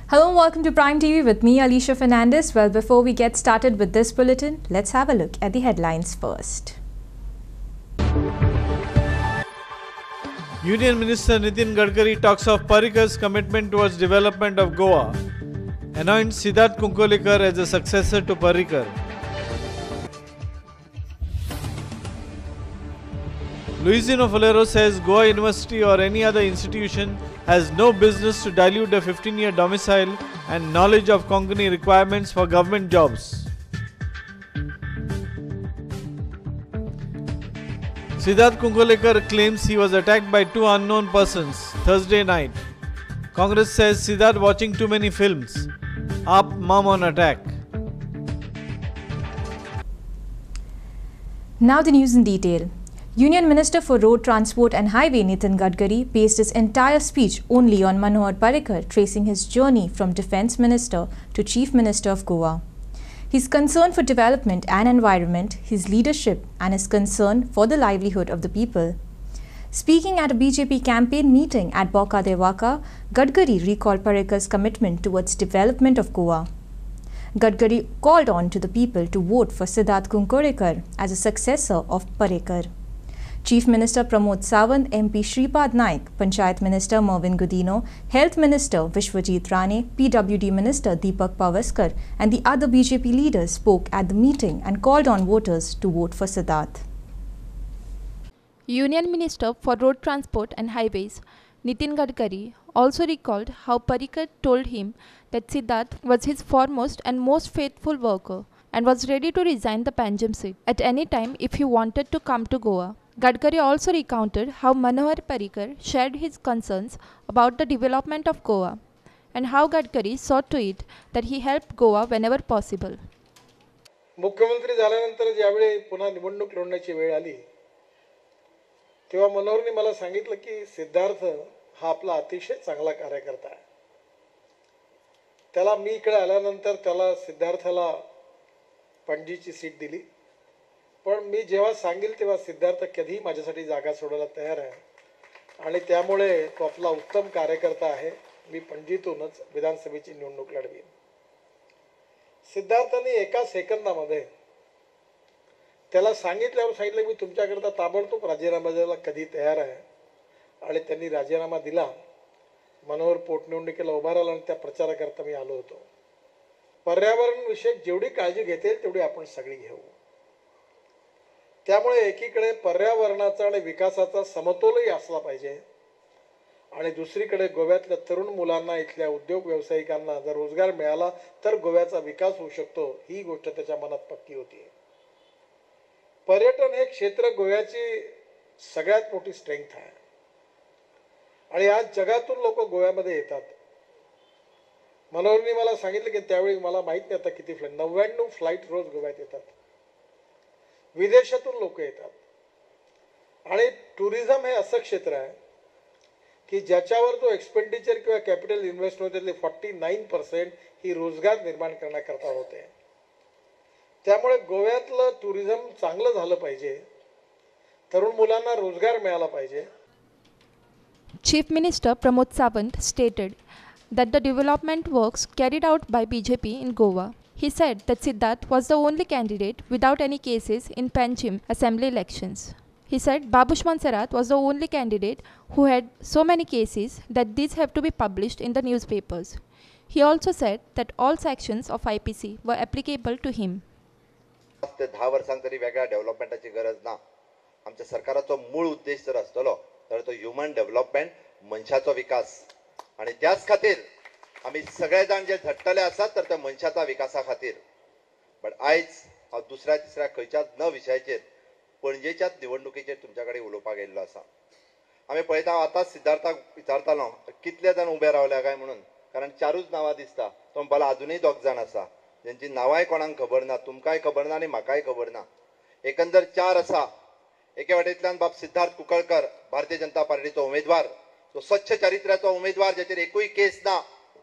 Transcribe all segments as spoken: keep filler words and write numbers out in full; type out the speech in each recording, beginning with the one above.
Hello and welcome to Prime T V with me, Alicia Fernandez. Well, before we get started with this bulletin, let's have a look at the headlines first. Union Minister Nitin Gadkari talks of Parrikar's commitment towards development of Goa. Anoints Siddharth Kunkolikar as a successor to Parrikar. Luisino Falero says Goa University or any other institution has no business to dilute a fifteen-year domicile and knowledge of Konkani requirements for government jobs. Siddharth Kunkolikar claims he was attacked by two unknown persons Thursday night. Congress says Siddharth watching too many films. Aap mum on attack. Now the news in detail. Union Minister for Road Transport and Highway Nitin Gadkari based his entire speech only on Manohar Parrikar, tracing his journey from Defence Minister to Chief Minister of Goa. His concern for development and environment, his leadership and his concern for the livelihood of the people. Speaking at a B J P campaign meeting at Bokadewaka, Gadkari recalled Parrikar's commitment towards development of Goa. Gadkari called on to the people to vote for Siddharth Kunkolikar as a successor of Parrikar. Chief Minister Pramod Sawant, M P Shripad Naik, Panchayat Minister Mervyn Godino, Health Minister Vishwajit Rane, P W D Minister Deepak Pavaskar and the other B J P leaders spoke at the meeting and called on voters to vote for Siddharth. Union Minister for Road Transport and Highways Nitin Gadkari also recalled how Parrikar told him that Siddharth was his foremost and most faithful worker and was ready to resign the Panjim seat at any time if he wanted to come to Goa. Gadkari also recounted how Manohar Parrikar shared his concerns about the development of Goa and how Gadkari saw to it that he helped Goa whenever possible. मुख्यमंत्री झाल्यानंतर ज्यावेळी पुन्हा निवडणूक लढण्याची वेळ आली तेव्हा मनोहरने मला सांगितलं की सिद्धार्थ हा आपला अतिशय चांगला कार्यकर्ता आहे. त्याला मी इकडे आल्यानंतर त्याला सिद्धार्थला पणजीची सीट दिली. पण मी जेव्हा सांगेल तेव्हा सिद्धार्थ कधीही माझ्यासाठी जागा सोडायला तयार आहे आणि त्यामुळे तो आपला उत्तम कार्यकर्ता आहे. मी पणजीतूनच विधानसभेची निवडणूक लढवीन. सिद्धार्थाने एका सेकंदामध्ये त्याला सांगितल्यावर सांगितलं मी तुमच्याकरता ताबडतोब राजीनामा द्यायला कधी तयार आहे आणि त्यांनी राजीनामा दिला. मनोहर पोटनिवडणुकीला उभा राहिला आणि त्या प्रचाराकरता मी आलो होतो. पर्यावरण विषयक जेवढी काळजी घेतील तेवढी आपण सगळी घेऊ. त्यामुळे एकीकडे पर्यावरणाचा आणि विकासाचा समतोलही असला पाहिजे आणि दुसरीकडे गोव्यातल्या तरुण मुलांना इथल्या उद्योग व्यावसायिकांना जर रोजगार मिळाला तर गोव्याचा विकास होऊ शकतो ही गोष्ट त्याच्या मनात पक्की होती. पर्यटन हे क्षेत्र गोव्याची सगळ्यात मोठी स्ट्रेंथ आहे आणि आज जगातून लोक गोव्यामध्ये येतात. मनोहरने मला सांगितलं की त्यावेळी मला माहित नाही आता किती फ्लाईट नव्याण्णव फ्लाईट रोज गोव्यात येतात. विदेशातून लोक येतात आणि टुरिझम हे असं क्षेत्र आहे की ज्याच्यावर जो एक्सपेंडिचर किंवा कॅपिटल इन्व्हेस्ट होते त्यातले फॉर्टी नाईन पर्सेंट ही रोजगार निर्माण करण्याकरता होते. त्यामुळे गोव्यातलं टुरिझम चांगलं झालं पाहिजे. तरुण मुलांना रोजगार मिळाला पाहिजे. Chief Minister Pramod Sawant stated that the development works carried out by B J P in Goa. He said that Siddharth was the only candidate without any cases in Panjim assembly elections. He said Babushman Sarath was the only candidate who had so many cases that these have to be published in the newspapers. He also said that all sections of I P C were applicable to him. ते दहा वर्षांत तरी वेगळ्या डेव्हलपमेंटाची गरज ना. आमच्या सरकाराचा मूळ उद्देश जर असतलो तर तो ह्युमन डेव्हलपमेंट मनशाचो विकास आणि त्याच खातीर आम्ही सगळे जाण जे झटतले आसात तर त्या मनशाचा विकासा खातीर. बट आयज हांव दुसऱ्या तिसऱ्या खंयच्याच न विशयाचेर पणजेच्याच निवडणुकीचेर तुमच्या कडेन उलोवपाक येयल्लो आसा. आमी पळयता आतांच सिद्धार्थाक विचारतालो कितले जाण उबे रावल्या काय म्हणून कारण चारूच नांवां दिसता. तो म्हणपालो अजुनूय दोग जाण आसा ज्यांची नांवांय कोणाक खबर ना, तुमकांय खबर ना आनी म्हाकाय खबर ना. एकंदर चार आसा. एके वाटेंतल्यान बाब सिद्धार्थ कुंकळकर भारतीय जनता पार्टीचो उमेदवार, तो स्वच्छ चरित्राचो उमेदवार ज्याचेर एकूय केस ना.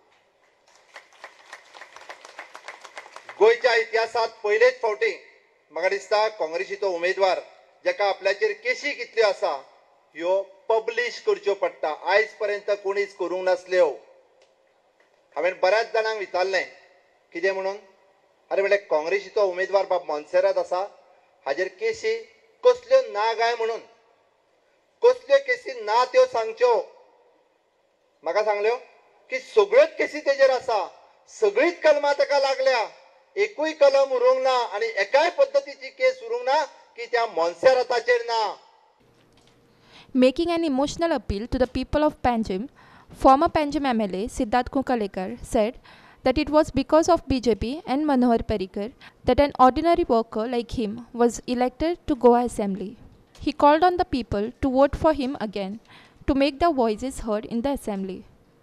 गोयच्या इतिहासात पहिलेच फावटी म्हाका दिसता काँग्रेसीचो उमेदवार जाका आपल्याचेर केसी कितल्यो आसा ह्यो पब्लिश करच्यो पडटा. आयज पर्यंत कोणीच करूंक नासल्यो. हांवें बऱ्याच जाणांक विचारलें कितें म्हणून. अरे म्हणलें काँग्रेसीचो उमेदवार बाब मोन्सेरात आसा, हाजेर केसी कसल्यो ना काय म्हणून. कसल्यो केसी ना त्यो सांगच्यो. म्हाका सांगल्यो की सगळ्योच केसी तेजेर आसा, सगळीच कलमां ताका लागल्या, एकूय कलम उरूंक ना आनी एकाय पद्दतीची केस उरूंक ना की त्या मोन्सेराताचेर ना. Making an emotional appeal to the people of Panjim, former Panjim M L A Siddharth Kukalekar said that it was because of B J P and Manohar Parrikar that an ordinary worker like him was elected to Goa Assembly. He called on the people to vote for him again to make their voices heard in the Assembly.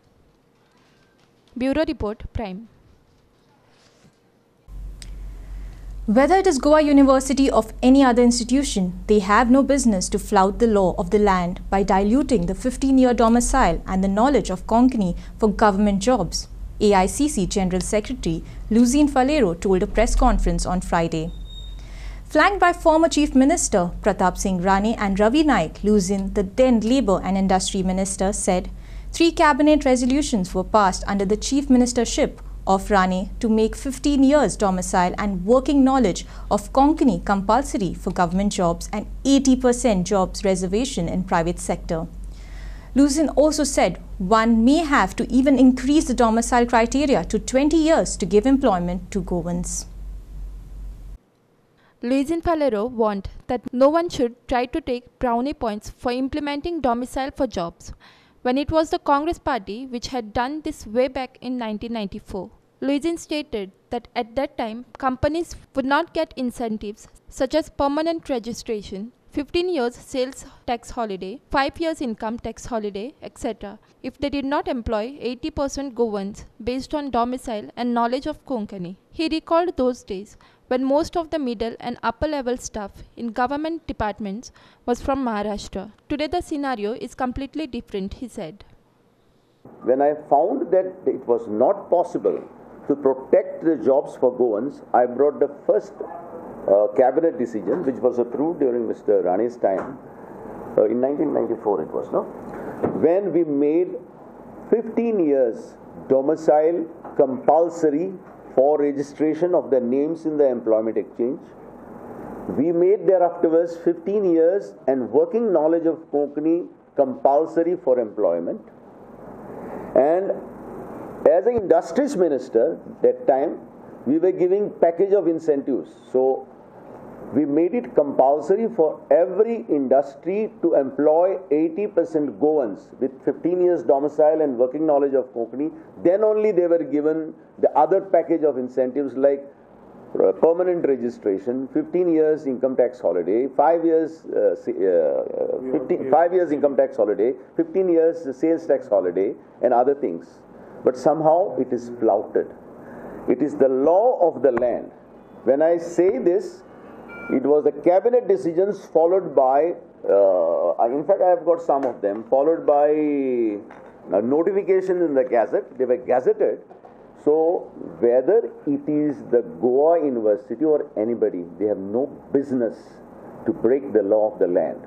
Bureau Report, Prime. Whether it is Goa University or any other institution, they have no business to flout the law of the land by diluting the fifteen-year domicile and the knowledge of Konkani for government jobs, A I C C General Secretary Luzin Falero told a press conference on Friday. Flanked by former Chief Minister Pratap Singh Rane and Ravi Naik, Luzin, the then Labour and Industry Minister, said three cabinet resolutions were passed under the Chief Ministership of Rane to make fifteen years domicile and working knowledge of Konkani compulsory for government jobs and eighty percent jobs reservation in private sector. Luzin also said one may have to even increase the domicile criteria to twenty years to give employment to Goans. Luzin Falero warned that no one should try to take brownie points for implementing domicile for jobs, when it was the Congress party which had done this way back in nineteen ninety-four. Luzin stated that at that time, companies would not get incentives such as permanent registration, fifteen years sales tax holiday, five years income tax holiday, et cetera if they did not employ eighty percent Goans based on domicile and knowledge of Konkani. He recalled those days when most of the middle and upper level staff in government departments was from Maharashtra. Today the scenario is completely different, he said. When I found that it was not possible to protect the jobs for Goans, I brought the first uh, cabinet decision, which was approved during Mister Rane's time, uh, in nineteen ninety-four it was, no? When we made fifteen years domicile compulsory for registration of the names in the employment exchange. We made thereafterwards fifteen years and working knowledge of Konkani compulsory for employment. And as an industries minister that time, we were giving package of incentives. So we made it compulsory for every industry to employ eighty percent Goans with fifteen years domicile and working knowledge of Konkani. Then only they were given the other package of incentives like permanent registration, fifteen years income tax holiday, five years, uh, uh, fifteen, five years income tax holiday, fifteen years sales tax holiday, and other things. But somehow it is flouted. It is the law of the land. When I say this, it was the cabinet decisions followed by, uh, in fact I have got some of them, followed by uh, notifications in the Gazette. They were gazetted. So whether it is the Goa University or anybody, they have no business to break the law of the land.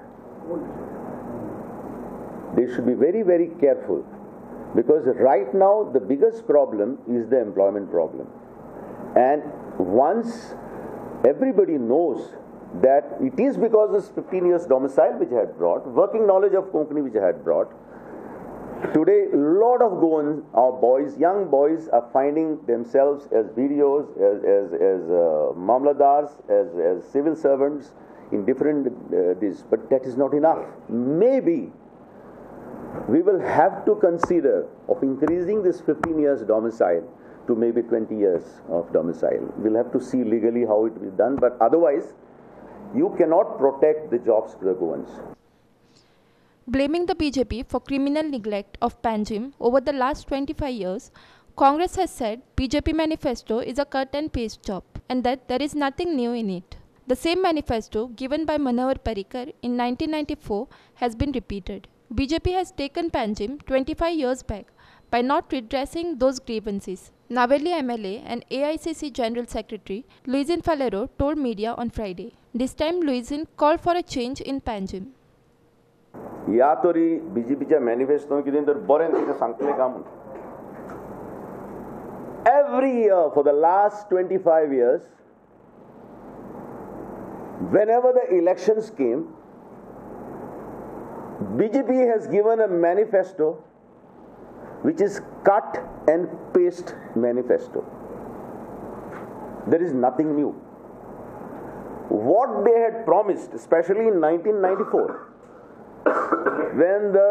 They should be very, very careful, because right now the biggest problem is the employment problem. And once everybody knows that it is because of fifteen years domicile which I had brought, working knowledge of Konkani which I had brought, today a lot of Goans, our boys, young boys are finding themselves as B D Os, as, as, as uh, Mamladars, as, as civil servants in different uh, this, but that is not enough. Maybe we will have to consider of increasing this fifteen years domicile to maybe twenty years of domicile. We'll have to see legally how it will be done, but otherwise you cannot protect the jobs to the Goans. Blaming the B J P for criminal neglect of Panjim over the last twenty-five years, Congress has said B J P manifesto is a cut and paste job and that there is nothing new in it. The same manifesto given by Manohar Parrikar in nineteen ninety-four has been repeated. B J P has taken Panjim twenty-five years back by not redressing those grievances. Naveli M L A and A I C C General Secretary Luzin Falero told media on Friday. This time Luzin called for a change in Panjim. या तरी बीजेपीच्या मॅनिफेस्टोन कितें तर बरें कितें सांगतलें काय म्हणून every year for the last twenty-five years, whenever the elections came, B J P has given a manifesto which is cut and paste manifesto. There is nothing new. What they had promised, especially in nineteen ninety-four, when the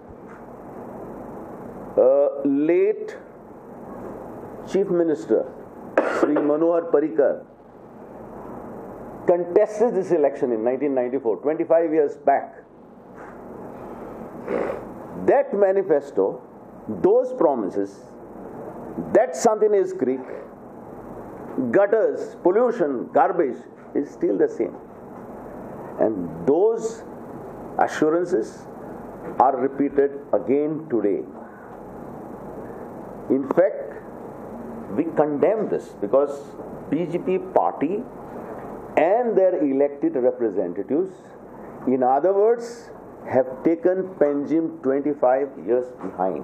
uh, late Chief Minister, Sri Manohar Parrikar, contested this election in nineteen ninety-four, twenty-five years back. That manifesto, those promises, that Santinez Creek, gutters, pollution, garbage is still the same. And those assurances are repeated again today. In fact, we condemn this because B J P party and their elected representatives, in other words, have taken Panjim twenty-five years behind.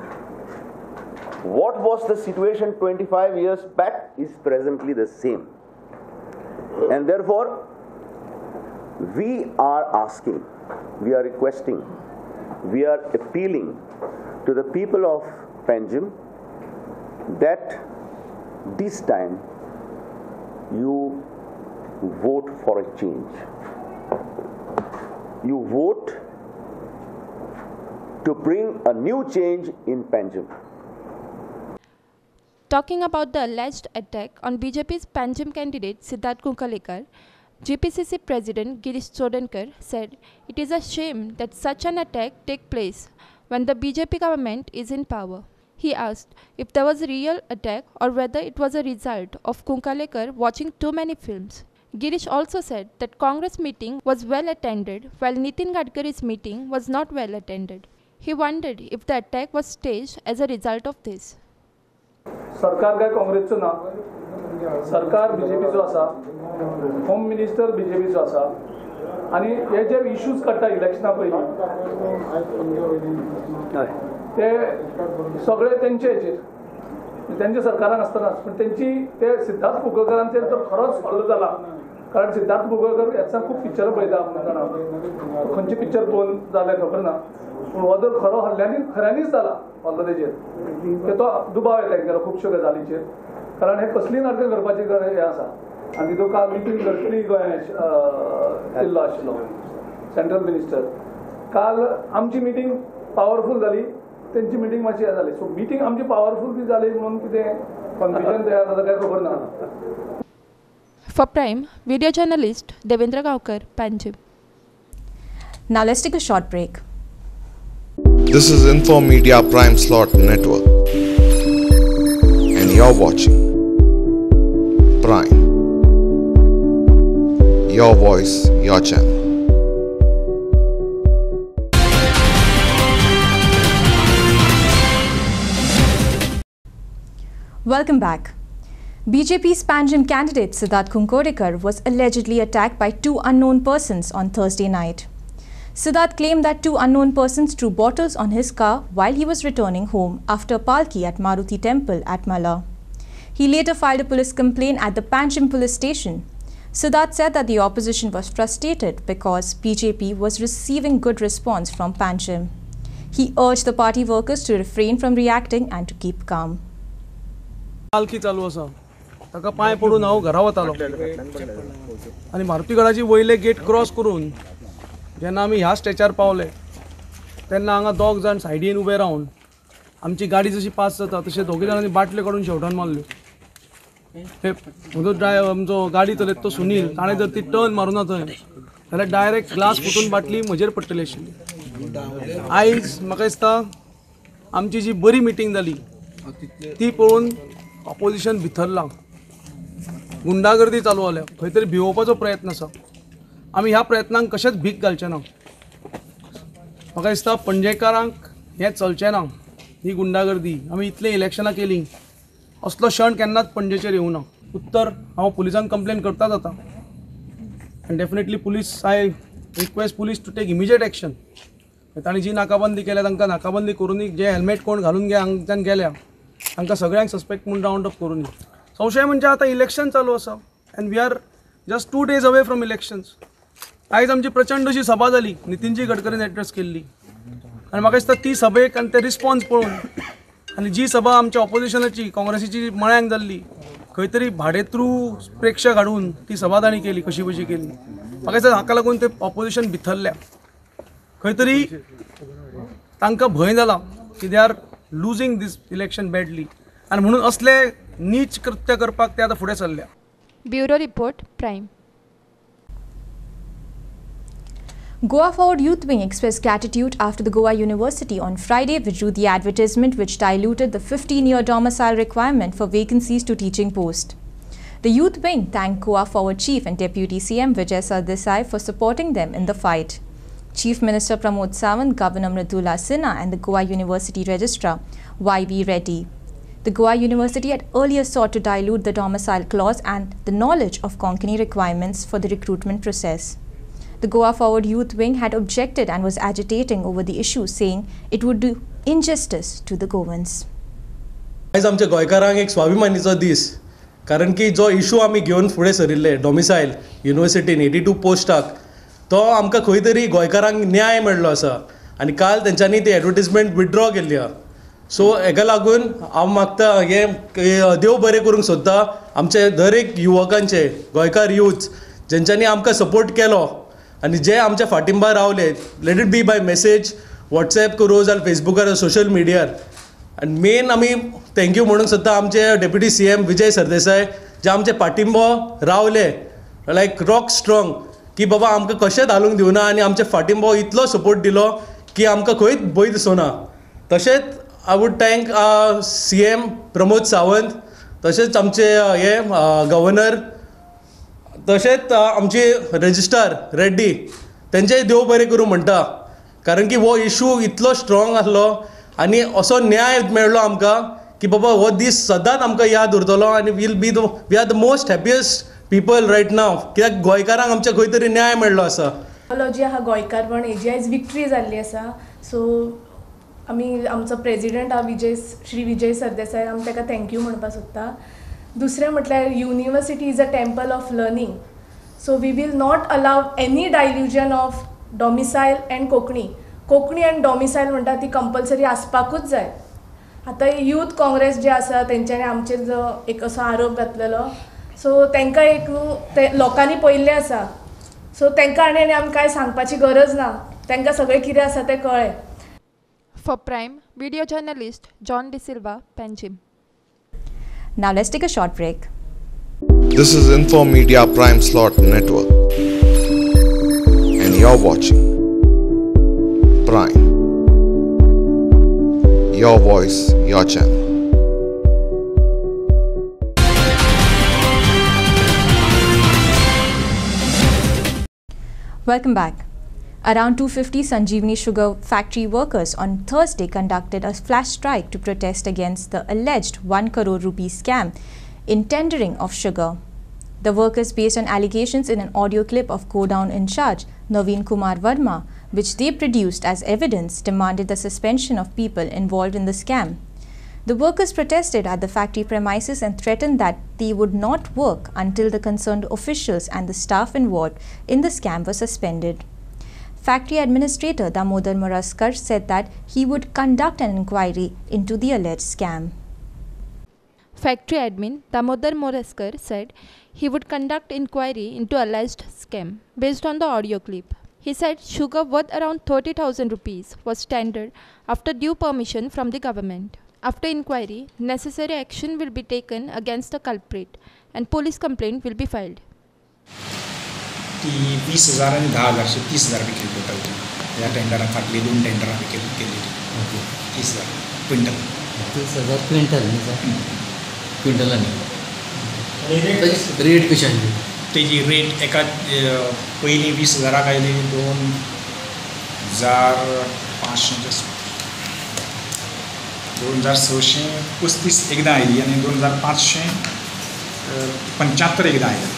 What was the situation twenty-five years back is presently the same. And therefore, we are asking, we are requesting, we are appealing to the people of Panjim that this time you vote for a change. You vote to bring a new change in Panjim. Talking about the alleged attack on B J P's Panjim candidate Siddharth Kunkalekar, G P C C President Girish Chodankar said it is a shame that such an attack take place when the B J P government is in power. He asked if there was a real attack or whether it was a result of Kunkalekar watching too many films. Girish also said that Congress meeting was well attended while Nitin Gadkari's meeting was not well attended. He wondered if the attack was staged as a result of this. सरकार काय काँग्रेसचं ना, सरकार बीजेपीचो आसा, home minister बीजेपीचो आसा आणि हे जे issues काडटा इलेक्शना पयलीं ते सगळे तेंचे हेचेर तेंच्या सरकारान आसतनाच पण तेंची ते सिद्धार्थ कुंकळकरांचेर तर खरोच हल्लो जाला. कारण सिद्धार्थ कुंकळकर हेचा खूब पिक्चर पळयता म्हणटा खंयचे पिक्चर पळोवन जालें खबर ना पूण हो जर खरो हल्ल्यांनी खऱ्यांनीच जाला हल्लो तेजेर ते तो दुबाव येता तेंकां खुबश्यो गजालींचेर. कारण हे कसली नाटकां करपाची हे आसा आनी तितून काल नितीन गडकरी गोंयांत येयल्लो आशिल्लो सेंट्रल मिनिस्टर. काल आमची मिटींग पावरफूल जाली, तेंची मिटींग मातशी हे जाली. सो मिटींग आमची पावरफूल बी जाली म्हणून कितें कन्फ्युजन तयार जाता काय खबर ना. For Prime, video journalist Devendra Gaokar, Panjim. Now let's take a short break. This is Info Media Prime Slot Network, and you're watching Prime. Your voice, your channel. Welcome back. B J P's Panjim candidate Siddharth Kunkalekar was allegedly attacked by two unknown persons on Thursday night. Siddharth claimed that two unknown persons threw bottles on his car while he was returning home after Palki at Maruti Temple at Malla. He later filed a police complaint at the Panjim police station. Siddharth said that the opposition was frustrated because B J P was receiving good response from Panjim. He urged the party workers to refrain from reacting and to keep calm. पालखी चालू आसा ताका पांय पडून हांव घरा वतालो आनी मारुतीगडाची वयले गेट क्रॉस करून जेन्ना आमी ह्या स्टेचार पावले तेन्ना हांगा दोग जाण सायडीन उबे रावन आमची गाडी जशी पास जाता तशें दोगी जाणांनी बाटले काडून शेवटान मारल्यो. हे म्हजो ड्रायव्हर आमचो गाडी चलयता तो सुनील ताणें जर ती टर्न मारूना थंय जाल्यार डायरेक्ट ग्लास फुटून बाटली म्हजेर पडटली आशिल्ली. आयज म्हाका दिसता आमची जी बरी मिटींग जाली ती पळोवन ऑपोजिशन भितरला, गुंडागर्दी चालू जाल्या, खंय तरी भिवोवपाचो प्रयत्न आसा. आमी ह्या प्रयत्नांक कशेंच भीक घालचे ना. म्हाका दिसता पणजेकारांक हें चलचें ना. ही गुंडागर्दी आमी इतले इलेक्शनां केलीं, असलो क्षण केन्नाच पणजेचेर येवं ना. उत्तर हांव पुलिसांक कंप्लेन करता जाता आनी definitely police I request police to take immediate action. तांणी जी नाकाबंदी केल्या तांकां नाकाबंदी करून जे हेल्मेट कोण घालून गे हांगच्यान गेल्या तांकां सगळ्यांक सस्पेक्ट म्हणून रावंड अप करून संशय म्हणजे आतां इलेक्शन चालू आसा and we are just two days away from elections. आयज आमची प्रचंड अशी सभा जाली नितीनजी गडकरीन एड्रेस केल्ली आनी म्हाका दिसता ती सभेक आनी ते रिस्पॉन्स पळोवन आनी जी सभा आमच्या ऑपोजिशनाची काँग्रेसीची मळ्यांक जाल्ली खंय तरी भाडेत्रू प्रेक्षक हाडून ती सभा तांणी केली कशी कशी केली. म्हाका दिसता हाका लागून ते ऑपोजिशन भितरल्या खंय तरी तांकां भंय जाला की they are losing this election badly आनी म्हणून असले नीच कृत्य करपाक ते आतां फुडें सरल्या. Bureau report prime. Goa Forward Youth Wing expressed gratitude after the Goa University on Friday withdrew the advertisement which diluted the fifteen-year domicile requirement for vacancies to teaching post. The Youth Wing thanked Goa Forward Chief and Deputy C M Vijay Sardesai for supporting them in the fight. Chief Minister Pramod Sawant, Governor Mridula Sinha and the Goa University Registrar Y B Reddy. The Goa University had earlier sought to dilute the domicile clause and the knowledge of Konkani requirements for the recruitment process. The Goa Forward Youth Wing had objected and was agitating over the issue, saying it would do injustice to the Goans. आज आमच्या गोंयकारांक एक स्वाभिमानीचो दीस कारण की जो issue आमी घेवन फुडें सरिल्ले डॉमिसायल युनिवर्सिटीन एटी टू पोस्टाक तो आमकां खंय तरी गोंयकारांक न्याय मेळ्ळो आसा आनी काल तेंच्यांनी ती एडवर्टिजमेंट विथड्रॉ केल्ली आहा. सो हेका लागून हांव मागता हे देव बरें करूंक सोदता आमचे दर एक युवकांचे गोंयकार यूथ जेंच्यांनी आमकां सपोर्ट केलो आनी जे आमच्या फाटिंबा रावले let it be by message WhatsApp करूं जाल्यार फेसबुकार सोशल मिडियार आनी मेन आमी थँक्यू म्हणूंक सोदता आमचे deputy C M Vijay Sardesai जे आमचे फाटिंबो रावले लायक रॉक स्ट्रॉंग की बाबा आमकां कशेंच हालूंक दिवना आनी आमचे फाटिंबो इतलो सपोर्ट दिलो की आमकां खंयच भंय दिसना. तशेंच I would thank C M Pramod Sawant तशेंच आमचे हे गव्हर्नर तशेंच आमचे रजिस्ट्रार रेड्डी तेंचेय देव बरें करूं म्हणटा कारण की हो इशू इतलो स्ट्रॉंग आसलो आनी असो न्याय मेळ्ळो आमकां की बाबा हो दीस सदांच आमकां याद उरतलो आनी will be the we are the most happiest people right now कित्याक गोंयकारांक आमच्या खंय तरी न्याय मेळ्ळो आसा. जी आहा गोंयकारपण हेजी आयज विक्ट्री जाल्ली आसा. सो आमी आमचो प्रेजिडेंट आहा विजय श्री विजय सरदेसाय आमी ताका थँक्यू म्हणपाक सोदता. दुसरें म्हटल्यार university is a temple of learning so we will not allow any delusion of domicile and Konkani. Konkani and domicile म्हणटा ती कंपल्सरी आसपाकूच जाय. आतां यूथ काँग्रेस जे आसा तेंच्यांनी आमचेर जो एक असो आरोप घातलेलो सो तांकां एक ते लोकांनी पळयल्लें आसा सो तांकां आनी आनी आमी कांय सांगपाची गरज ना तांकां सगळें कितें आसा तें कळ्ळें. For prime video journalist John D'Silva Panjim. Now let's take a short break. This is Info Media Prime Slot Network, and you're watching Prime. Your voice, your channel. Welcome back. Around two hundred fifty Sanjeevani Sugar factory workers on Thursday conducted a flash strike to protest against the alleged one crore rupee scam in tendering of sugar. The workers, based on allegations in an audio clip of Godown in charge Naveen Kumar Verma, which they produced as evidence, demanded the suspension of people involved in the scam. The workers protested at the factory premises and threatened that they would not work until the concerned officials and the staff involved in the scam were suspended. Factory Administrator Damodar Moraskar said that he would conduct an inquiry into the alleged scam. Factory Admin Damodar Moraskar said he would conduct inquiry into alleged scam based on the audio clip. He said sugar worth around thirty thousand rupees was tendered after due permission from the government. After inquiry, necessary action will be taken against the culprit and police complaint will be filed. ती वीस हजार आणि दहा हजारशे तीस हजार विकली total ह्या टेंडराक फाटली दोन टेंडरां विकली केली तीस हजार क्विंटल तीस हजार क्विंटल न्ही सर क्विंटलांनी रेट कशी आसली तेजी रेट एका पयलीं वीस हजाराक आयली दोन हजार पांचशे दोन हजार सशे पस्तीस एकदां आयली आनी दोन हजार पांचशे पंच्यात्तर एकदां आयली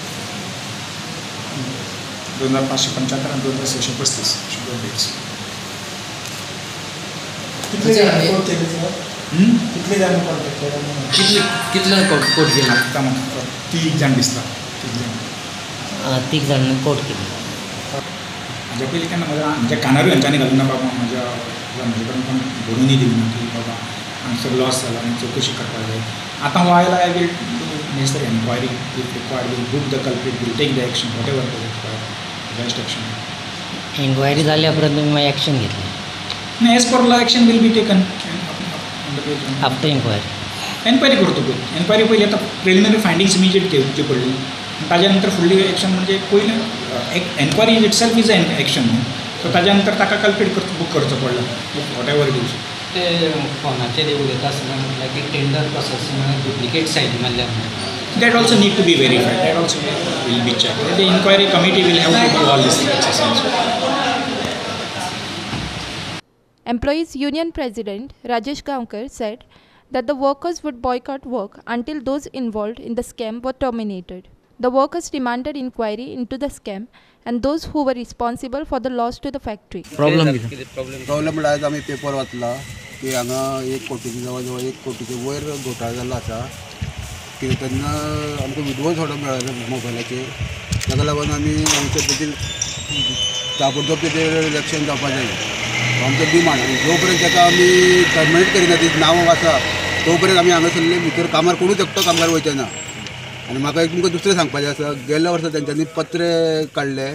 दोन हजार पांचशे पंच्यात्तर आणि दोन हजार सशे पस्तीस शुगर डेट्स कितले जाण कॉन्टॅक्ट केला कितले कितले कोर्ट केले आत्ता म्हाका तीग जाण दिसता तीग जाण तीग जाण कोर्ट केली हाज्या पयलीं केन्ना म्हज्या म्हणजे कानारूय हांच्यांनी घालूं ना बाबा म्हज्या म्हजे कडेन कोण बरोवनूय दिवना की बाबा हांगसर लॉस जाला आनी चवकशी करपाक जाय आतां हो आयला I will necessary enquiry if required will book the culprit will take the action whatever the required best action enquiry जाल्या उपरांत तुमी मागीर एक्शन घेतली नाही as per law action will be taken after enquiry enquiry करतो पळय enquiry पयली आतां प्रिलिमिनरी फायंडिंग्स इमिजिएट घेवची पडली ताज्या नंतर फुडली एक्शन म्हणजे पयलें enquiry it self is an action न्हू सो ताज्या नंतर ताका कल्प्रीट बूक करचो पडलो वॉट एवर इट इज ते फोनाचेर उलयता आसतना म्हटल्यार की टेंडर प्रोसेस डुप्लिकेट सायटी मारल्या that also need to be verified that also will be checked the inquiry committee will have to do all this exercise. Employees Union President Rajesh Gaonkar said that the workers would boycott work until those involved in the scam were terminated. The workers demanded inquiry into the scam and those who were responsible for the loss to the factory. Problem problem म्हणल्यार आज आमी paper वाचला की हांगा एक कोटीचे जवळ जवळ एक कोटीचे वयर घोटाळो जाल्लो आसा की तेन्ना आमकां विडवो थोडो मेळ्ळो मोबायलाचेर ताका लागून आमी आमचे तेजेर ताबडतोब तेजेर इलेक्शन जावपा जाय आमचो डिमांड आनी जो पर्यंत ताका आमी टर्मिनेट करिना तेजें नांव आसा तो पर्यंत आमी हांगासरले भितर कामार कोणूच एकटो कामगार वयचे ना आनी म्हाका एक तुमकां दुसरें सांगपाचें आसा गेल्या वर्सा तेंच्यांनी पत्रे काडले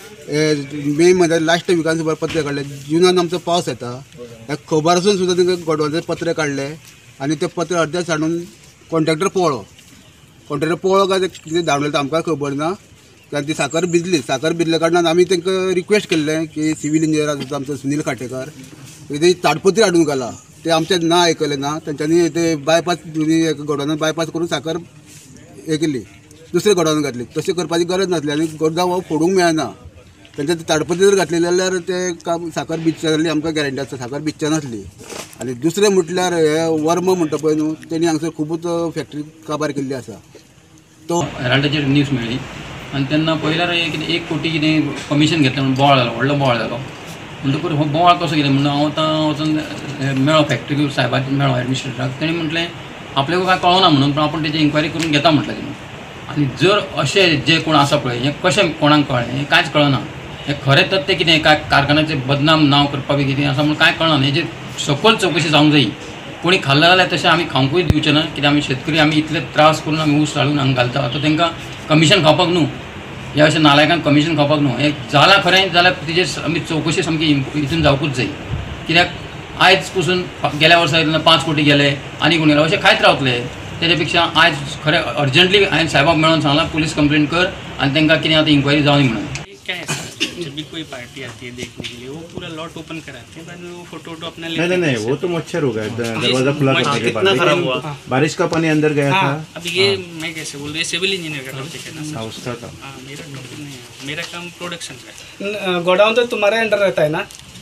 मे म्हयन्यात लास्ट विकान सुमार पत्रे काडले जुनान आमचो पावस येता हें खबर आसून सुद्दां तेंकां गोडवांचे पत्रे काडले आनी ते पत्रे अर्दे साडून कॉन्ट्रॅक्टर पळो कॉन्ट्रॅक्टर पळो काय कितें धांवलें तें आमकां खबर ना कारण ती साकर भिजली साकर भिजल्या कारणान आमी तांकां रिक्वेस्ट केल्लें की सिवील इंजिनियर आसा आमचो सुनील खाटेकर ती ताडपत्री हाडून घाला ते आमचें ना आयकलें ना तेंच्यांनी ते बायपास गोडवानान बायपास करून साकर हे केली दुसरे गोडवान घातली तशें करपाची गरज नासली आनी गोडगांव हो फोडूंक मेळना तेंच्या ताडपत्री जर घातली जाल्यार ते काम साकर भिजचे जाल्ली आमकां गॅरंटी आसता साकर भिजचे नासली आनी दुसरें म्हटल्यार हे वर्म म्हणटा पळय न्हू तेणी हांगसर खूबच फॅक्टरी काबार केल्ली आसा तो हेराल्डाचेर न्यूज मेळ्ळी आनी तेन्ना पयल्यार कितें एक कोटी कितें कमिशन घेतलें म्हणून बोवाळ जालो व्हडलो बोवाळ जालो म्हणटकूच हो बोवाळ कसो कितें म्हणून हांव आतां वचून मेळ्ळो फॅक्टरी सायबाक मेळ्ळो एडमिनिस्ट्रेटराक तेणी म्हटलें आपल्याक काय कळना म्हणून पण आपूण तेजी इन्क्वायरी करून घेता म्हटलें तेणी आनी जर अशें जे कोण आसा पळय हें कशें कोणाक कळ्ळें हें कांयच कळना हें खरें तथ्य कितें काय कारखान्याचें बदनाम नांव करपाक बी कितें आसा म्हणून कांय कळना हेजेर सकयल चवकशी जावंक जायी कोणी खाल्लं जाल्यार तशें आमी खावंकूय दिवचें ना कित्याक आमी शेतकरी आमी इतले त्रास करून आमी ऊस हाडून हांगा घालता आतां तांकां कमिशन खावपाक न्हू ह्या अशें नालायकांक कमिशन खावपाक न्हू हें जालां खरें जाल्यार तेजेर आमी चवकशी सामकी हितून जावकूच जाय कित्याक आयज पसून गेल्या वर्सा पांच कोटी गेले आनी कोण गेले अशें खायत रावतले तेजे पेक्षा आयज खरें अर्जंटली हांवें साहेबाक मेळोन सांगलां पुलीस कंप्लेंट कर आनी तांकां कितें आतां इन्क्वायरी जावनी म्हणून जब भी कोई पार्टी आती है देखने के लिए वो पूरा लॉट ओपन कराते हैं बाद में वो फोटो वोटो अपना लेते हैं। नहीं नहीं वो तो मच्छर हो गया दरवाजा खुला करने के बाद खराब हुआ बारिश का पानी अंदर गया था। अब ये मैं कैसे बोल रही सिविल इंजीनियर का टॉपिक है ना उसका काम मेरा टॉपिक नहीं है मेरा काम प्रोडक्शन का है। गोडाउन तो तुम्हारे अंडर रहता है ना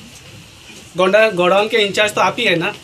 गोडा गोडाउन के इंचार्ज तो आप ही है ना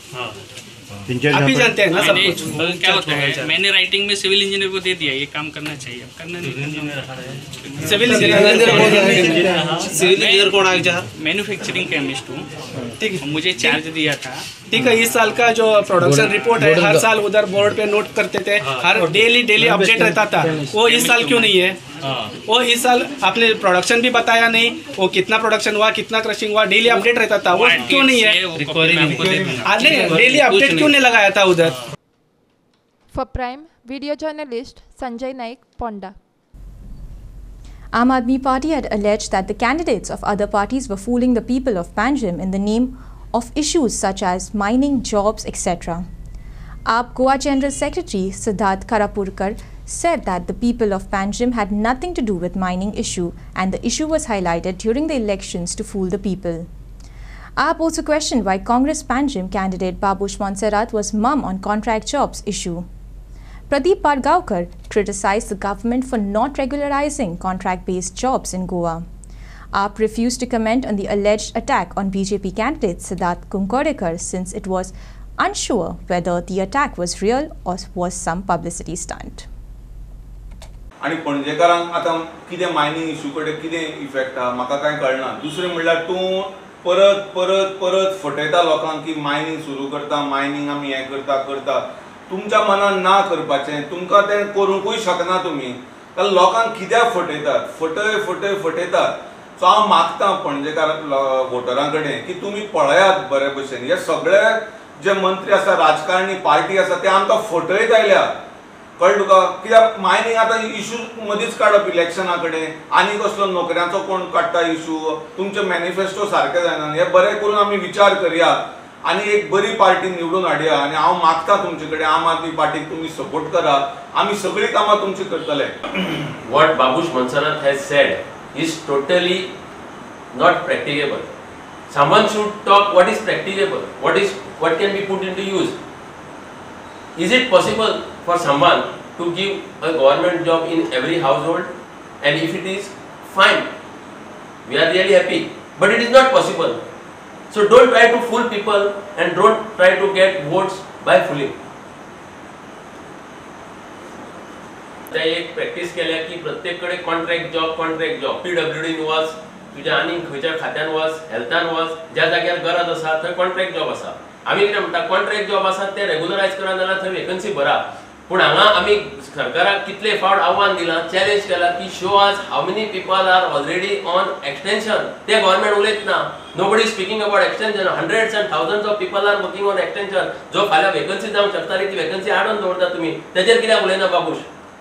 आप ही जानते हैं ना सब कुछ। क्या होता है मैंने राइटिंग में सिविल इंजीनियर को दे दिया ये काम करना चाहिए अब करना नहीं सिविल इंजीनियर सिविल इंजीनियर कौन आ गया मैन्युफैक्चरिंग केमिस्ट हूँ ठीक है मुझे चार्ज दिया था ठीक है। इस साल का जो प्रोडक्शन रिपोर्ट है हर साल उधर बोर्ड पे नोट करते थे हर डेली डेली अपडेट रहता था वो इस साल क्यों नहीं है वो इस साल आपने प्रोडक्शन भी बताया नहीं वो कितना प्रोडक्शन हुआ कितना क्रशिंग हुआ डेली अपडेट रहता था वो क्यों नहीं है डेली अपडेट क्यों नहीं लगाया था उधर। For Prime, video journalist Sanjay Naik, Ponda. Aam Aadmi Party had alleged that the candidates of other parties were fooling the people of Panjim in the name of issues such as mining, jobs, et cetera. A A P Goa General Secretary Siddharth Karapurkar said that the people of Panjim had nothing to do with mining issue and the issue was highlighted during the elections to fool the people. A A P also questioned why Congress Panjim candidate Babush Montserrat was mum on contract jobs issue. Pradeep Pargaonkar criticized the government for not regularizing contract-based jobs in Goa. A A P refused to comment on the alleged attack on B J P candidate Siddharth Kunkorekar since it was unsure whether the attack was real or was some publicity stunt. आणि पणजेकारांक आतां कितें mining issue कडेन कितें effect आहा म्हाका कांय कळना। दुसरें म्हणल्यार तूं परत परत परत फटयता लोकांक की मायनिंग सुरू करता मायनिंग आमी हें करता करता तुमच्या मनान ना करपाचें तुमकां तें करूंकूय शकना तुमी कारण लोकांक कित्याक फटयतात फटय फटय फटयतात सो हांव मागतां पणजेकार वोटरां कडेन की तुमी पळयात बरे भशेन हे सगळे जे मंत्री आसा राजकारणी पार्टी आसा ते आमकां फटयत आयल्या कळ्ळें तुका कित्याक मायनिंग आतां इशू मदींच काडप इलेक्शना कडेन आनी कसलो नोकऱ्यांचो कोण काडटा इशू तुमचे मॅनिफेस्टो सारके जायना हे बरें करून आमी विचार करया आनी एक बरी पार्टी निवडून हाडया आनी हांव मागतां तुमचे कडेन आम आदमी पार्टीक तुमी सपोर्ट करा आमी सगळीं कामां तुमची करतले. What Babush Mansarat has said is totally not practicable. Someone should talk what is practicable, what is what can be put into use. Is it possible for someone to give a government job in every household? And if it is, fine, we are really happy, but it is not possible. So don't try to fool people and don't try to get votes by fooling. आता एक practice केल्या की प्रत्येक कडे contract job contract job पीडब्ल्यूडीन वच तुझ्या आनी खंयच्या खात्यान वच हेल्थान वच ज्या जाग्यार गरज आसा थंय कॉन्ट्रॅक्ट जॉब आसा आमी कितें म्हणटा कॉन्ट्रॅक्ट जॉब आसात ते रेग्युलरायज करा नाल्यार थंय वेकन्सी भरा पूण हांगा आमी सरकाराक कितले फावट आव्हान दिलां चॅलेंज केला की शो आज how many people are already on extension ते गव्हर्नमेंट उलयत ना nobody speaking about extension hundreds and thousands of people are working on extension जो फाल्यां वेकन्सी जावंक शकताली ती वेकन्सी हाडून दवरता तुमी तेजेर कित्याक उलयना बाबूश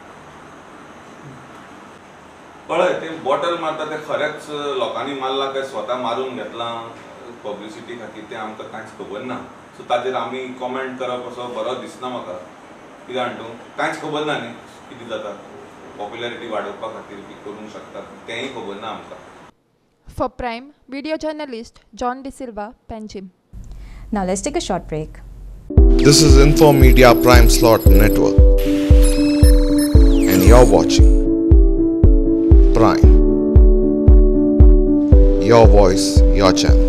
पळय ते बॉटल मारता ते खरेंच लोकांनी मारला काय स्वता मारून घेतला पब्लिसिटी खातीर ते आमकां कांयच खबर ना सो ताजेर आमी कॉमेंट करप असो बरो दिसना म्हाका कित्याक म्हणटू कांयच खबर ना न्ही कितें जाता पॉप्युलॅरिटी वाडोवपा खातीर बी करूंक शकतात तेंय खबर ना आमकां. For Prime, video journalist John De Silva, Panjim. Now let's take a short break. This is Info Media Prime Slot Network, and you're watching Prime. Your voice, your channel.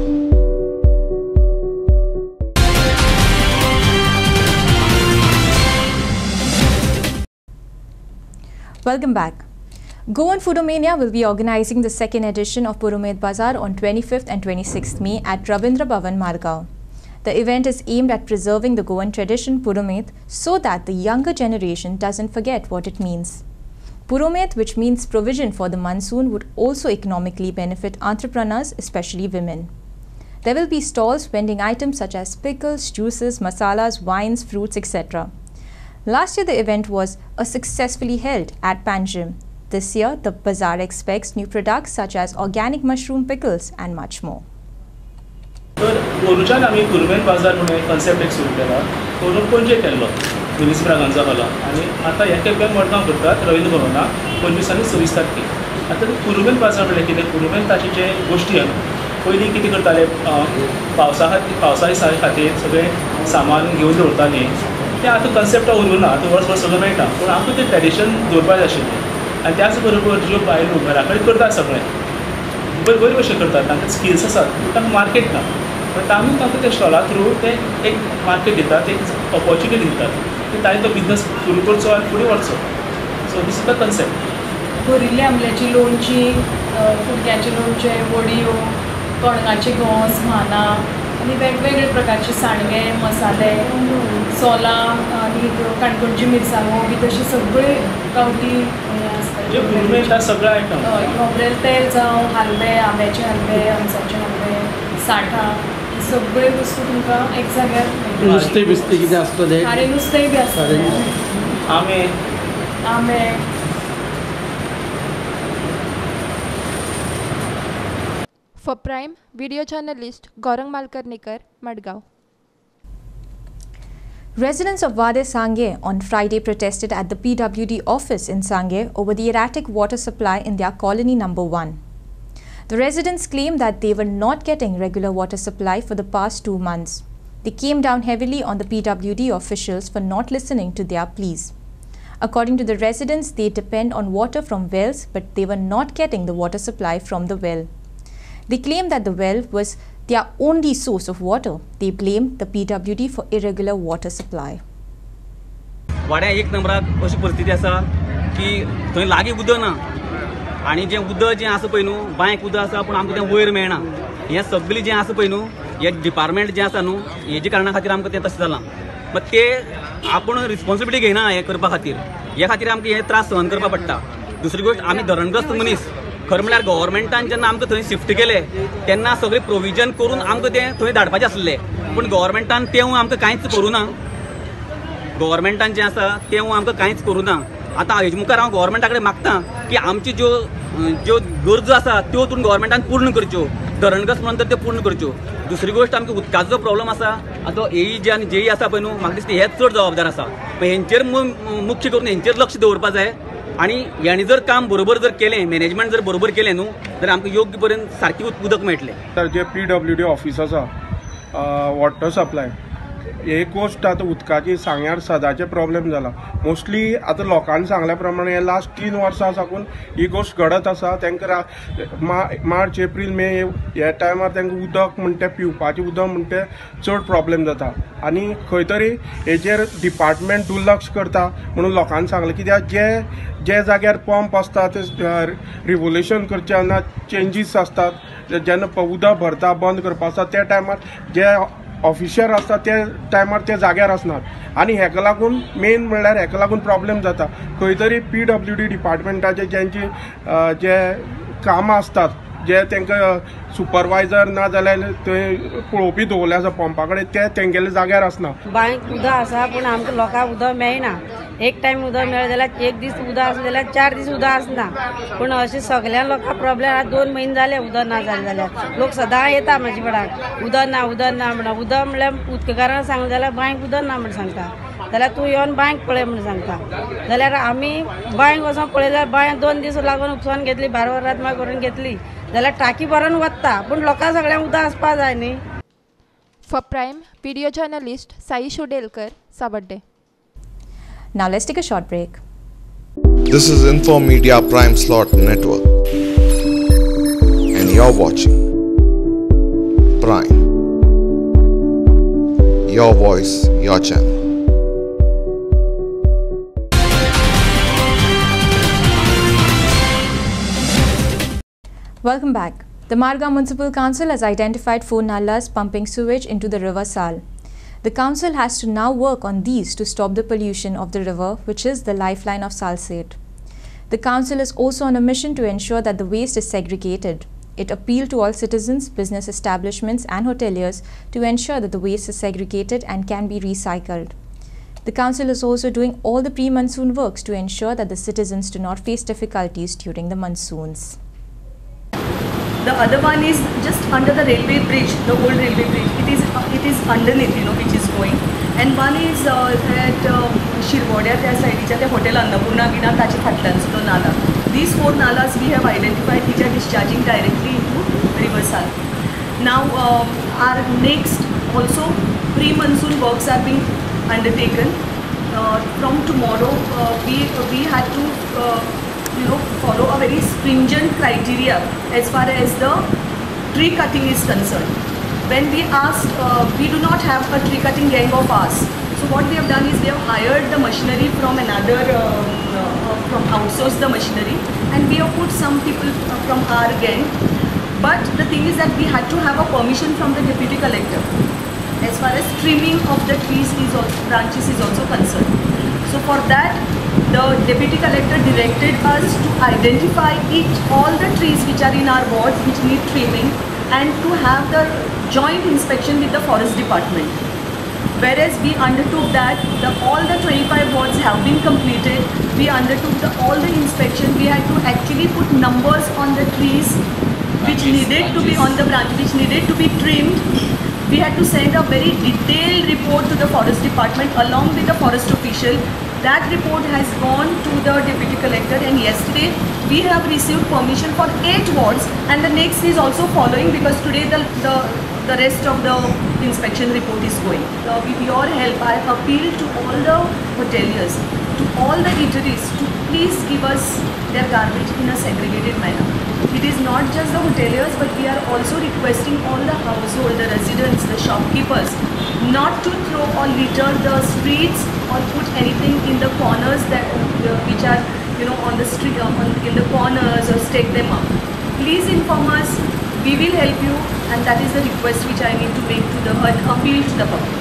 Welcome back. Goan Foodomania will be organizing the second edition of Purumed Bazaar on twenty-fifth and twenty-sixth May at Ravindra Bhavan, Margao. The event is aimed at preserving the Goan tradition Purumed so that the younger generation doesn't forget what it means. Purumed, which means provision for the monsoon, would also economically benefit entrepreneurs, especially women. There will be stalls vending items such as pickles, juices, masalas, wines, fruits, et cetera. Last year, the event was a successfully held at Panjim. This year, the bazaar expects new products such as organic mushroom pickles and much more. तर ओरुच्यान आमी पुरुमेद बाजार म्हणून एक concept एक सुरू केला ओरून पणजे केल्लो दोनीस ब्रागांचा होला आनी आतां हे खेपे मडगांव करतात रवींद्र भवना पंचवीस आनी सव्वीस तारखेक आतां पुरुमेद बाजार म्हणल्यार कितें पुरुमेद ताचे जे गोश्टी आसा पयलीं कितें करताले पावसा खातीर पावसा दिसा खातीर सगळें सामान घेवन दवरताले ते आतां कन्सेप्ट उरूना आतां वर्स वर्स सगळें मेळटा पूण आमकां तें ट्रेडिशन दवरपाक जाय आशिल्लें आनी त्याच बरोबर ज्यो बायलो घरा कडेन करतात सगळें बरी बरी भशेन करतात तांकां स्किल्स आसात पूण तांकां मार्केट ना पण आमी तांकां त्या स्टॉला थ्रू ते एक मार्केट दितात एक ऑपॉर्च्युनिटी दितात की ताणें तो बिजनस सुरू करचो आनी फुडें वचचो so this is the concept. भरिल्ले आमल्याची लोणची कुडक्याचे लोणचे वडयो कणगाचे घोंस म्हाना आनी वेगवेगळे प्रकारचे सांडगे मसाले सोलां आनी काणकोणची मिरसांगो बी तशी सगळे गांवठी आसता सगळे आयटम हय खोबरेल तेल जावं हालवे आंब्याचे हालवे अणसाचे हालवे साठां सगळे वस्तू तुमकां एक जाग्यार नुस्तें बिस्तें कितें आसतलें खारें नुस्तेंय बी आसतलें आंबे आंबे For Prime, video journalist Gaurang Malkarnikar, Madgaon. Residents of Wade Sangye on Friday protested at the P W D office in Sangye over the erratic water supply in their colony number one. The residents claim that they were not getting regular water supply for the past two months. They came down heavily on the P W D officials for not listening to their pleas. According to the residents, they depend on water from wells, but they were not getting the water supply from the well. They claim that the well was their only source of water. They blame the P W D for irregular water supply. वाड्या एक नंबराक अशी परिस्थिती आसा की थंय लागीं उदक ना आनी जें उदक जें आसा पळय न्हू बांयक उदक आसा पूण आमकां तें वयर मेळना हें सगळें जें आसा पळय न्हू हे डिपार्टमेंट जें आसा न्हू हेजे कारणां खातीर आमकां तें तशें जालां बट ते आपूण रिस्पॉन्सिबिलिटी घेयना हें करपा खातीर हे खातीर आमकां हे त्रास सहन करपा पडटा दुसरी गोश्ट आमी धरणग्रस्त मनीस खरें म्हळ्यार गव्हर्मेंटान जेन्ना आमकां थंय शिफ्ट केले तेन्ना सगळें प्रोविजन करून आमकां तें थंय धाडपाचें आसलें पूण गव्हर्मेंटान तें आमकां कांयच करूं ना गव्हर्मेंटान जें आसा तें आमकां कांयच करूं ना आतां हेजे मुखार हांव गव्हर्मेंटा कडेन मागतां की आमच्यो ज्यो ज्यो गरजो आसा त्यो तुमी गव्हर्मेंटान पूर्ण करच्यो धरणग्रस्त म्हणून तर त्यो पूर्ण करच्यो दुसरी गोश्ट आमकां उदकाचो जो प्रॉब्लम आसा आतां एई जे आनी जेई आसा पळय न्हू म्हाका दिसता हेच चड जबाबदार आसा हेंचेर मुख्य करून हेंचेर लक्ष दवरपा जाय आनी हेणी जर काम बरोबर जर केलें मॅनेजमेंट जर बरोबर केलें न्हू जाल्यार आमकां योग्य पर्यंत सारकी उदक मेळटलें तर जे पी डब्ल्यू डी ऑफिस आसा वॉटर सप्लाय हे गोश्ट आतां उदकाची सांग्यार सदांचे प्रॉब्लेम जाला मोस्टली आतां लोकांनी सांगल्या प्रमाणे हे लास्ट तीन वर्सां साकून ही गोश्ट घडत आसा तांकां मार्च एप्रील मे ह्या टायमार तांकां उदक म्हणटा तें पिवपाचें उदक म्हणटा तें चड प्रॉब्लेम जाता आनी खंय तरी हेजेर डिपार्टमेंट दुर्लक्ष करता म्हणून लोकांनी सांगलें कित्याक जे जे जाग्यार पंप आसता ते रिवोल्युशन करचे तेन्ना चेंजीस आसतात जेन्ना उदक भरता बंद करपा आसता त्या टायमार जे ऑफिशर आसता ते टायमार ते जाग्यार आसनात आनी हेका लागून मेन म्हणल्यार हेका लागून प्रॉब्लेम जाता खंय तरी पी डब्ल्यू डी डिपार्टमेंटाचे जेंची जे कामां आसतात जे तांकां सुपरवायझर ना जाल्यार थंय पळोवपी दवरले आसा पंपा कडेन ते तेंगेले जाग्यार आसना बांयक उदक आसा पूण आमकां लोकांक उदक मेळना एक टायम उदक मेळ्ळें जाल्यार एक दीस उदक आसा जाल्यार चार दीस उदक आसना पूण अशें सगळ्या लोकांक प्रॉब्लेम आतां दोन म्हयने जाले उदक ना जालें जाल्यार लोक सदां येता म्हाजे फुडाक उदक ना उदक ना म्हणून उदक म्हणल्यार उदकाकारांक सांग जाल्यार बांयक उदक ना म्हणून सांगता जाल्यार तूं येवन बांयक पळय म्हणून सांगता जाल्यार आमी बांयक वचोन पळयल्यार बांय दोन दीस लागून उपसून घेतली बारा वरात मागीर करून घेतली जाल्यार टाकी भरून वता पूण लोकांक सगळ्यांक उदक आसपा जाय न्ही for prime video journalist Sai Shodekar साबड्डे. Now let's take a short break. This is Info Media Prime Slot Network and you're watching Prime. Your voice, your channel. Welcome back. The Margao Municipal Council has identified four nallas pumping sewage into the river Sal. The council has to now work on these to stop the pollution of the river, which is the lifeline of Salsette. The council is also on a mission to ensure that the waste is segregated. It appealed to all citizens, business establishments and hoteliers to ensure that the waste is segregated and can be recycled. The council is also doing all the pre-monsoon works to ensure that the citizens do not face difficulties during the monsoons. The other one is just under the railway bridge, the old railway bridge. It is uh, it is underneath, you know, which is going. And one is uh, at uh, Shirvodia, त्या साइडीच्या त्या hotel Annapurna बिना ताचे फाटल्यानचो तो नाला. These four nalas we have identified which are discharging directly into river Sal. Now um, our next also pre-monsoon works are being undertaken. Uh, from tomorrow uh, we we had to. Uh, you know, follow a very stringent criteria as far as the tree cutting is concerned. When we asked, uh, we do not have a tree cutting gang of ours. So what we have done is we have hired the machinery from another, uh, uh, from outsourced the machinery, and we have put some people from our gang. But the thing is that we had to have a permission from the deputy collector as far as trimming of the trees is also, branches is also concerned. So for that, the deputy collector directed us to identify each all the trees which are in our wards which need trimming and to have the joint inspection with the forest department. Whereas we undertook that, the, all the twenty-five wards have been completed. We undertook the, all the inspection. We had to actually put numbers on the trees which needed to be on the branch, which needed to be trimmed. We had to send a very detailed report to the forest department along with the forest official. That report has gone to the deputy collector, and yesterday we have received permission for eight wards, and the next is also following because today the the, the rest of the inspection report is going. So with your help, I appeal to all the hoteliers, to all the eateries to please give us their garbage in a segregated manner. It is not just the hoteliers, but we are also requesting all the household, the residents, the shopkeepers, not to throw or litter the streets or put anything in the corners that uh, which are you know, on the street, uh, on, in the corners, or stake them up. Please inform us. We will help you, and that is the request which I need to make to the uh, appeal to the public.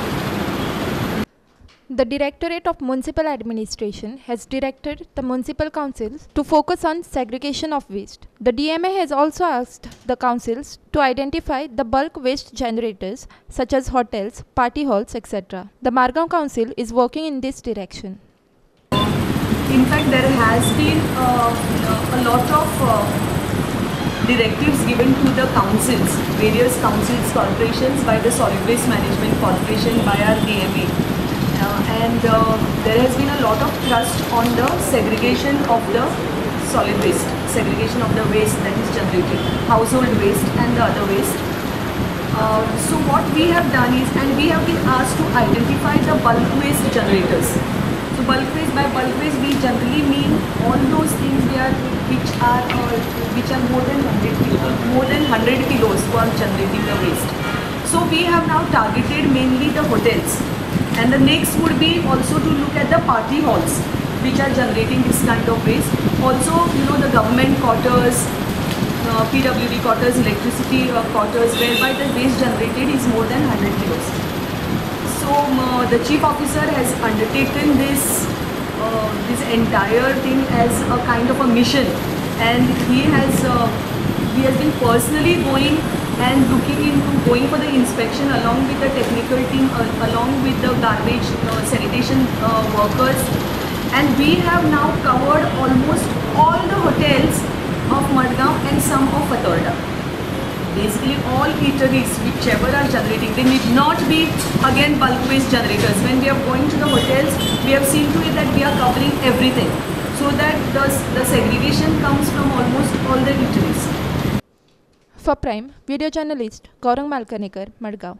The Directorate of Municipal Administration has directed the municipal councils to focus on segregation of waste. The D M A has also asked the councils to identify the bulk waste generators such as hotels, party halls, et cetera. The Margao Council is working in this direction. In fact, there has been uh, a lot of uh, directives given to the councils, various councils, corporations by the Solid Waste Management Corporation, by our D M A. Uh, and uh, there has been a lot of thrust on the segregation of the solid waste, segregation of the waste that is generated, household waste and the other waste. Uh, so what we have done is, and we have been asked to identify the bulk waste generators. So bulk waste, by bulk waste we generally mean all those things we are, which are uh, which are more than one hundred kilos, more than one hundred kilos for generating the waste. So we have now targeted mainly the hotels. And the next would be also to look at the party halls which are generating this kind of waste. Also, you know, the government quarters, uh, P W D quarters, electricity uh, quarters, whereby the waste generated is more than one hundred kilos. So uh, the chief officer has undertaken this, uh, this entire thing as a kind of a mission, and he has, uh, he has been personally going and looking into going for the inspection along with the technical team, uh, along with the garbage uh, sanitation uh, workers, and we have now covered almost all the hotels of Madgaon and some of Fatorda. Basically all eateries whichever are generating, they need not be again bulk waste generators. When we are going to the hotels, we have seen to it that we are covering everything so that the, the segregation comes from almost all the eateries. For Prime, video journalist Gaurang Malkanekar, Madgaon.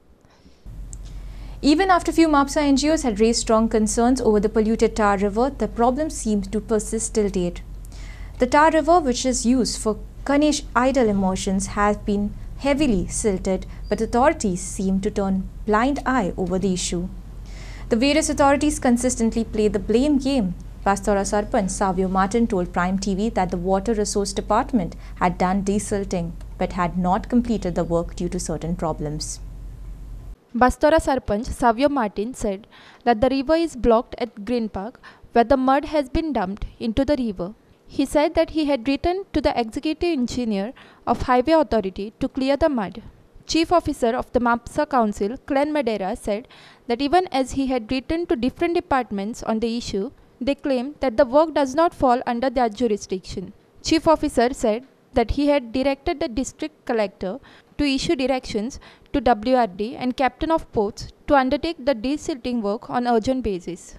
Even after few MAPSA N G Os had raised strong concerns over the polluted Tar River, the problem seemed to persist till date. The Tar River, which is used for Ganesh idol immersions, has been heavily silted, but authorities seem to turn blind eye over the issue. The various authorities consistently play the blame game. Bastora Sarpanch Savio Martin told Prime T V that the Water Resource Department had done desilting but had not completed the work due to certain problems. Bastora Sarpanch Savio Martin said that the river is blocked at Green Park, where the mud has been dumped into the river. He said that he had written to the executive engineer of Highway Authority to clear the mud. Chief Officer of the MAPSA Council, Glenn Madeira, said that even as he had written to different departments on the issue, they claim that the work does not fall under their jurisdiction. Chief Officer said that he had directed the district collector to issue directions to W R D and captain of ports to undertake the desilting work on urgent basis.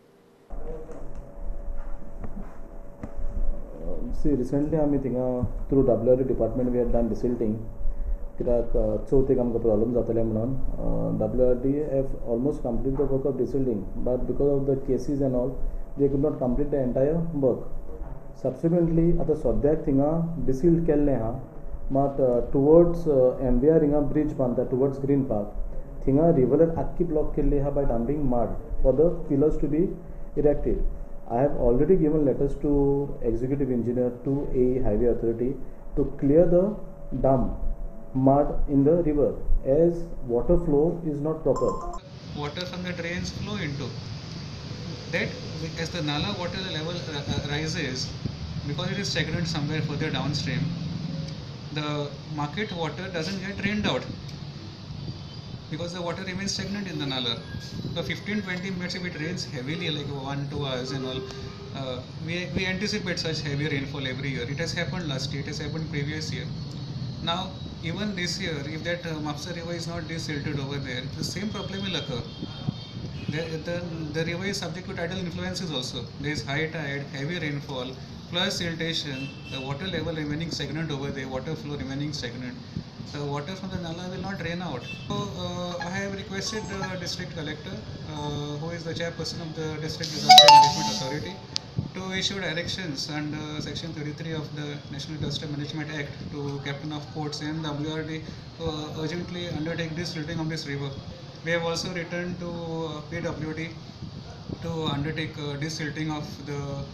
See, recently आमी थिंगा through W R D department we had done desilting. कित्याक चवथीक आमकां problem जातले म्हणून W R D have almost completed the work of desilting, but because of the cases and all, they could not complete the entire work. Subsequently, आता सद्याक थिंगा desilt केल्लें आहा, but uh, towards uh, M V R हिंगा bridge बांदता towards Green Park, थिंगा river आख्खी block केल्ली आहा by dumping mud for the pillars to be erected. I have already given letters to executive engineer to A E Highway Authority to clear the dump mud in the river as water flow is not proper. Water from the drains flow into that. As the Nala water level rises, because it is stagnant somewhere further downstream, the market water doesn't get drained out because the water remains stagnant in the Nala. So fifteen to twenty minutes if it rains heavily, like one two hours and all, uh, we, we anticipate such heavy rainfall every year. It has happened last year, it has happened previous year. Now even this year, if that uh, MAPSA river is not desilted over there, the same problem will occur. The, the, the river is subject to tidal influences also. There is high tide, heavy rainfall, plus siltation, the water level remaining stagnant over there, water flow remaining stagnant. The water from the Nala will not drain out. So uh, I have requested the district collector, uh, who is the chairperson of the district disaster management authority, to issue directions under section thirty-three of the National Disaster Management Act to captain of ports and W R D to uh, urgently undertake desilting of this river. We have also written to uh, P W D to undertake uh, desilting of the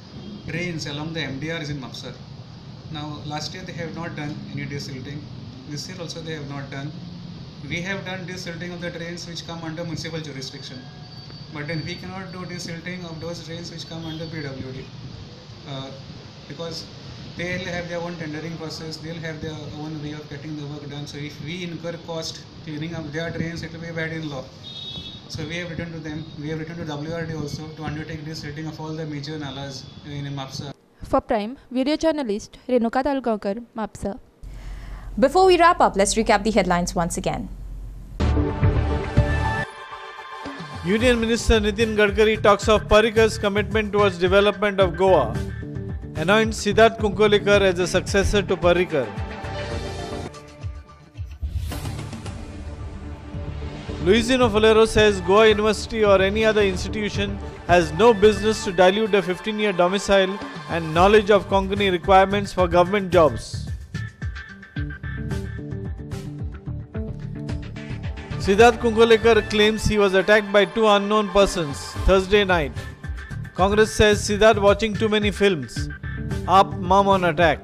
drains along the M D Rs in Mapsar. Now, last year they have not done any desilting. This year also they have not done. We have done desilting of the drains which come under municipal jurisdiction. But then we cannot do desilting of those drains which come under P W D. Uh, because they'll have their own tendering process, they'll have their own way of getting the work done. So if we incur cost cleaning up their drains, it will be bad in law. So we have written to them, we have written to W R D also to undertake this setting of all the major nalas in Mapsa. For Prime, video journalist Renuka Dalgaonkar, Mapsa. Before we wrap up, let's recap the headlines once again. Union Minister Nitin Gadkari talks of Parikar's commitment towards development of Goa. Anoints Siddharth Kunkolekar as a successor to Parikar. Luisino Falero says Goa University or any other institution has no business to dilute a fifteen-year domicile and knowledge of Konkani requirements for government jobs. Siddharth Kunkolekar claims he was attacked by two unknown persons Thursday night. Congress says Siddharth watching too many films. Up mum on attack.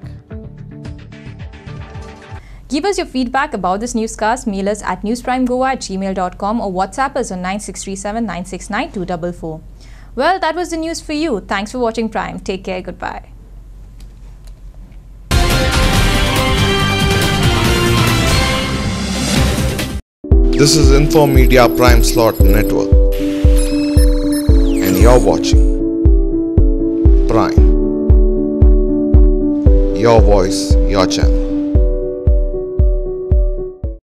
Give us your feedback about this newscast. Mail us at newsprimegoa at gmail dot com or WhatsApp us on nine six three seven nine six nine two four four. Well, that was the news for you. Thanks for watching Prime. Take care. Goodbye. This is Info Media Prime Slot Network, and you're watching Prime. Your voice, your channel.